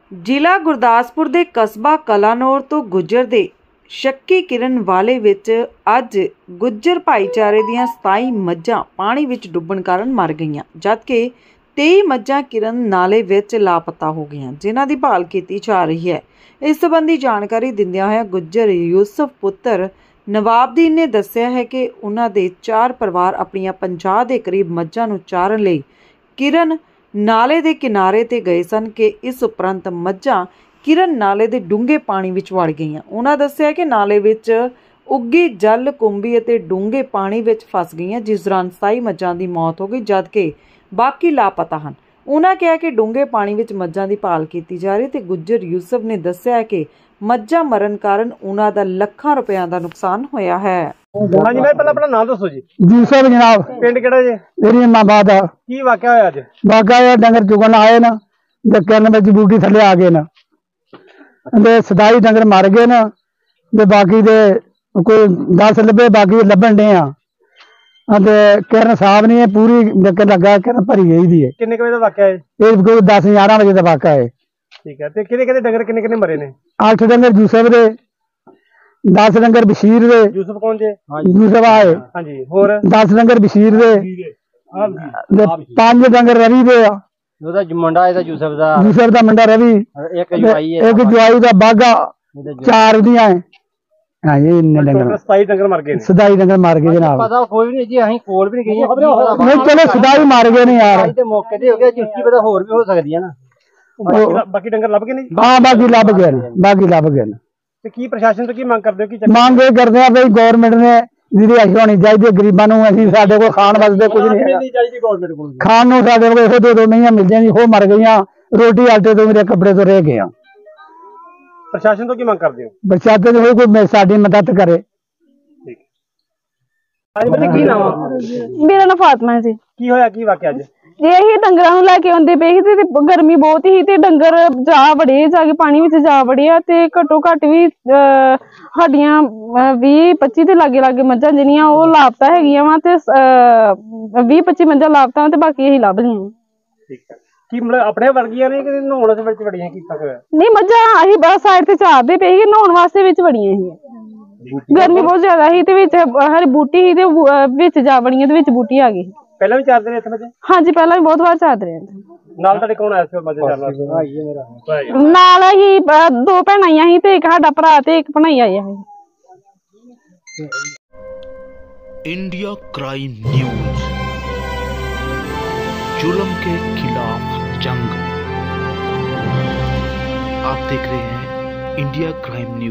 ਜ਼ਿਲ੍ਹਾ ਗੁਰਦਾਸਪੁਰ ਦੇ ਕਸਬਾ ਕਲਾਨੌਰ ਤੋਂ ਗੁਜਰਦੇ ਸ਼ੱਕੀ ਕਿਰਨ ਵਾਲੇ ਵਿੱਚ ਅੱਜ ਗੁੱਜਰ ਭਾਈਚਾਰੇ ਦੀਆਂ 27 ਮੱਝਾਂ ਪਾਣੀ ਵਿੱਚ ਡੁੱਬਣ ਕਾਰਨ ਮਰ ਗਈਆਂ, ਜਦਕਿ 23 ਮੱਝਾਂ ਕਿਰਨ ਨਾਲੇ ਵਿੱਚ ਲਾਪਤਾ ਹੋ ਗਈਆਂ, ਜਿਨ੍ਹਾਂ ਦੀ ਭਾਲ ਕੀਤੀ ਜਾ ਰਹੀ ਹੈ। ਇਸ ਸੰਬੰਧੀ ਜਾਣਕਾਰੀ ਦਿੰਦਿਆਂ ਹੋਇਆ ਗੁੱਜਰ ਯੂਸਫ ਪੁੱਤਰ ਨਵਾਬਦੀਨ ਨੇ ਦੱਸਿਆ ਹੈ ਕਿ ਉਹਨਾਂ ਦੇ 4 ਪਰਿਵਾਰ ਆਪਣੀਆਂ 50 ਦੇ ਕਰੀਬ ਮੱਝਾਂ ਨੂੰ ਚਾਰਨ ਲਈ ਕਿਰਨ ਨਾਲੇ ਦੇ ਕਿਨਾਰੇ ਤੇ ਗਏ ਸਨ ਕਿ ਇਸ ਉਪਰੰਤ ਮੱਝਾਂ ਕਿਰਨ ਨਾਲੇ ਦੇ ਡੂੰਘੇ ਪਾਣੀ ਵਿੱਚ ਵੜ ਗਈਆਂ। ਉਹਨਾਂ ਦੱਸਿਆ ਕਿ ਨਾਲੇ ਵਿੱਚ ਉੱਗੀ ਜਲ ਕੁੰਭੀ ਅਤੇ ਡੂੰਘੇ ਪਾਣੀ ਵਿੱਚ ਫਸ ਗਈਆਂ, ਜਿਸ ਦੌਰਾਨ 27 ਮੱਝਾਂ ਦੀ ਮੌਤ ਹੋ ਗਈ, ਜਦਕਿ ਬਾਕੀ ਲਾਪਤਾ ਹਨ। ਉਹਨਾਂ ਕਿਹਾ ਕਿ ਡੂੰਘੇ ਪਾਣੀ ਵਿੱਚ ਮੱਝਾਂ ਦੀ ਭਾਲ ਕੀਤੀ ਜਾ ਰਹੀ ਤੇ ਗੁੱਜਰ ਯੂਸਫ ਨੇ ਦੱਸਿਆ ਕਿ ਮੱਝਾਂ ਮਰਨ ਕਾਰਨ ਉਹਨਾਂ ਦਾ ਲੱਖਾਂ ਰੁਪਇਆਂ ਦਾ ਨੁਕਸਾਨ ਹੋਇਆ ਹੈ। हाँ जी, मैं पहले अपना नाम दसो जी। यूसुफ जनाब, पिंड केड़ा जी? मेरी इमाबाद है। की वाकया होया अज? वाकया डंगर चुगन आए ना, ते किरण विच बूटी थल्ले आ गए ना, ते 27 डंगर मर गए ना, ते बाकी दे कोई 10 लब्बे, बाकी लब्बन डे आ। ते किरण साहब ने पूरी डंगर लगा किरण भरी गई दी है। किन्ने बजे दा वाकया है? ये कोई 10-11 बजे दा वाकया है। ठीक है, ते किहदे डंगर किन्ने मरे ने? 8 डंगर यूसुफ दे, 10 डंगर बशीर दे। यूसुफ कौन जे? यूसुफ आए। हां जी, होर 10 डंगर बशीर दे, 5 डंगर रवि दे आ। ਉਹਦਾ ਮੁੰਡਾ ਇਹਦਾ ਯੂਸਫ ਦਾ ਮੁੰਡਾ ਰਵੀ, ਇੱਕ ਜਵਾਈ ਦਾ ਬਾਗਾ, 4 ਦੀਆਂ ਹੈ। ਹਾਂ ਇਹ ਇੰਨੇ ਡੰਗਰ 27 ਡੰਗਰ ਮਰ ਗਏ ਨੇ। 27 ਡੰਗਰ ਮਰ ਗਏ ਜਨਾਬ। ਪਤਾ ਕੋਈ ਨਹੀਂ ਜੀ, ਅਸੀਂ ਕੋਲ ਵੀ ਨਹੀਂ ਗਏ। ਨਹੀਂ ਚਲੋ 27 ਮਰ ਗਏ ਨੇ ਯਾਰ, ਤੇ ਮੌਕੇ ਤੇ ਹੋ ਗਿਆ, ਚੁੱਕੀ ਪਤਾ ਹੋਰ ਵੀ ਹੋ ਸਕਦੀ ਹੈ ਨਾ। ਬਾਕੀ ਡੰਗਰ ਲੱਭ ਗਏ ਨੇ? ਹਾਂ ਬਾਕੀ ਲੱਭ ਗਏ ਨੇ, ਬਾਕੀ ਲੱਭ ਗਏ ਨੇ। ਤੇ ਕੀ ਪ੍ਰਸ਼ਾਸਨ ਤੋਂ ਕੀ ਮੰਗ ਕਰਦੇ ਹੋ? ਕੀ ਮੰਗ ਇਹ ਕਰਦੇ ਆ ਬਈ ਗੌਰਮੈਂਟ ਨੇ ਰਿਹਾਇਸ਼ ਹੋਣੀ ਚਾਹੀਦੀ ਹੈ ਗਰੀਬਾਂ ਨੂੰ। ਅਸੀਂ ਸਾਡੇ ਕੋਲ ਖਾਣ ਵਾਸਤੇ ਕੁਝ ਨਹੀਂ ਹੈਗਾ, ਗਵਰਨਮੈਂਟ ਕੋਲ ਖਾਣ ਨੂੰ ਸਾਡੇ ਕੋਲ ਇਹੋ 2 ਮਹੀਆਂ ਮਿਲ ਜਾਂਦੀ, ਉਹ ਮਰ ਗਈਆਂ। ਰੋਟੀ ਆਟੇ ਤੋਂ ਮੇਰੇ ਕੱਪੜੇ ਤੋਂ ਰਹਿ ਗਏ ਆ। ਪ੍ਰਸ਼ਾਸਨ ਤੋਂ ਕੀ ਮੰਗ ਕਰਦੇ ਹੋ? ਪ੍ਰਸ਼ਾਸਨ ਨੂੰ ਕੋਈ ਸਾਡੀ ਮਦਦ ਕਰੇ। ਠੀਕ ਹੈ। ਕੀ ਨਾਮ ਆ? ਮੇਰਾ ਨਾਮ ਫਾਤਮਾ ਹੈ ਜੀ। ਕੀ ਹੋਇਆ, ਕੀ ਵਾਕਿਆ ਅੱਜ? ਇਹ ਡੰਗਰਾਂ ਨੂੰ ਲੈ ਕੇ ਆਉਂਦੇ ਪਏ ਸੀ ਤੇ ਗਰਮੀ ਬਹੁਤ ਸੀ ਤੇ ਡੰਗਰ ਜਾ ਕੇ ਪਾਣੀ ਵਿੱਚ ਜਾ ਵੜੇ ਆ ਤੇ ਘੱਟੋ ਘੱਟ ਵੀ ਸਾਡੀਆਂ 20-25 ਦੇ ਲਾਗੇ ਮੱਝਾਂ ਜਿਹੜੀਆਂ ਉਹ ਲਾਪਤਾ ਹੈਗੀਆਂ ਵਾ ਤੇ 20-25 ਮੱਝਾਂ ਲਾਪਤਾ ਤੇ ਬਾਕੀ ਇਹੀ ਲੱਭ ਗਈਆਂ। ਠੀਕ ਹੈ। ਕੀ ਮਤਲਬ ਆਪਣੇ ਵਰਗੀਆਂ ਨੇ ਕਿ ਨਹਾਉਣ ਦੇ ਵਿੱਚ ਵੜੀਆਂ? ਕੀਤਾ ਹੋਇਆ ਨਹੀਂ, ਮੱਝਾਂ ਅਸੀਂ ਬਸ ਸਾਈਡ ਤੇ ਚਾਰਦੇ ਪਏ ਸੀ, ਨਹਾਉਣ ਵਾਸਤੇ ਵਿੱਚ ਵੜੀਆਂ ਸੀ। ਗਰਮੀ ਬਹੁਤ ਜ਼ਿਆਦਾ ਸੀ ਤੇ ਵਿੱਚ ਹਰ ਬੂਟੀ ਸੀ ਤੇ ਵਿੱਚ ਜਾ ਵੜੀਆਂ ਤੇ ਵਿੱਚ ਬੂਟੀ ਆ ਗਈ। ਪਹਿਲਾਂ ਵੀ ਚਾਰਦੇ ਨੇ ਇੱਥੇ ਮੱਝਾਂ? ਹਾਂਜੀ, ਪਹਿਲਾਂ ਵੀ ਬਹੁਤ ਵਾਰ ਚਾਰਦੇ ਰਹੇ। ਨਾਲ ਤੁਹਾਡੇ ਕੌਣ ਆਇਆ ਸੀ ਮੱਝਾਂ ਚਾਰਨ ਵਾਸਤੇ? ਨਾਲ ਹੀ 2 ਭੈਣਾਂ ਆਈਆਂ ਸੀ ਤੇ ਇੱਕ ਸਾਡਾ ਭਰਾ ਤੇ ਇੱਕ ਭਣਾਈ ਆਇਆ ਸੀ। इंडिया क्राइम न्यूज, जुल्म के खिलाफ जंग। आप देख रहे हैं इंडिया क्राइम न्यूज।